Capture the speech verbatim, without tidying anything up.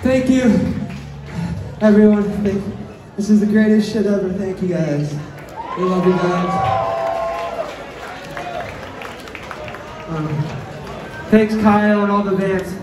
Thank you, everyone. Thank you. This is the greatest shit ever. Thank you guys. We love you guys. Um, thanks Kyle and all the bands.